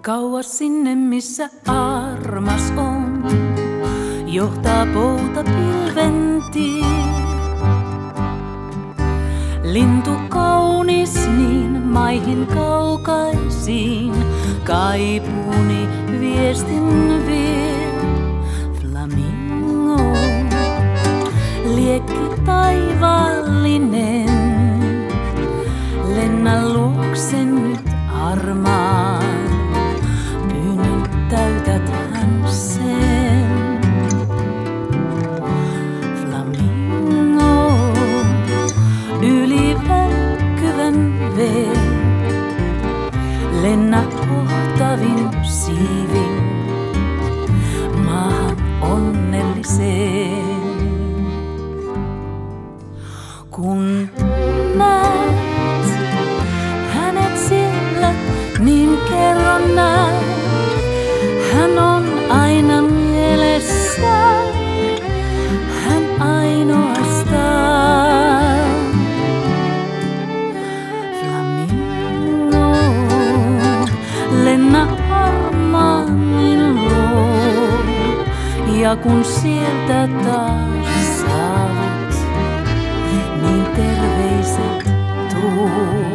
Kauas sinne, missä armas on, johtaa poutapilven tie. Lintu kaunis niin maihin kaukaisiin, kaipuuni viestin vie. Flamingo, liekki taivaallinen, lennä luoksen nyt armaan. Täytät hän sen. Flamingo, yli välkkyvän veen, lennä kohtavin siivin maahan onnelliseen. Kun näet hänet siellä, niin kerron näet. Hän on aina mielessä, hän ainoastaan. Flamingo, lennä armanin luo, ja kun sieltä taas saavut, niin terveiset tuu.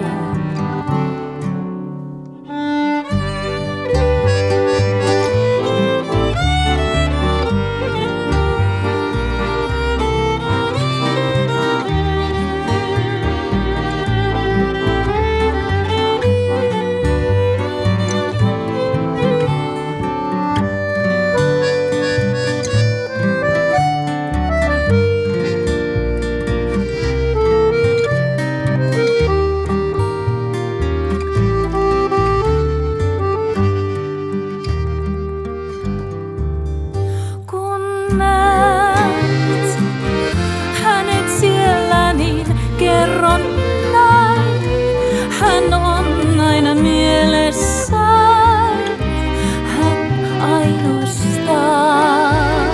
Näet hänet siellä, niin kerron näin. Hän on aina mielessään, hän ainoastaan.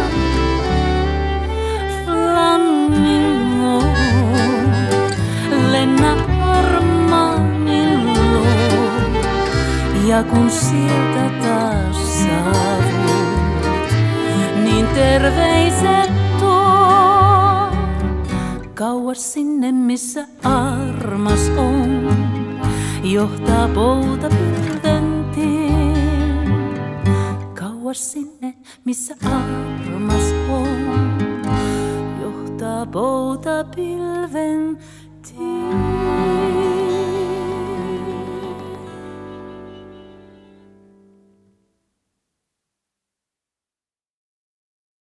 Flamingo, lennä armanin luo, ja kun sieltä taas saavut, niin terveiset tuo. Kauas sinne, missä armas on, johtaa poutapilven tie. Kauas sinne, missä armas on, johtaa poutapilven tie.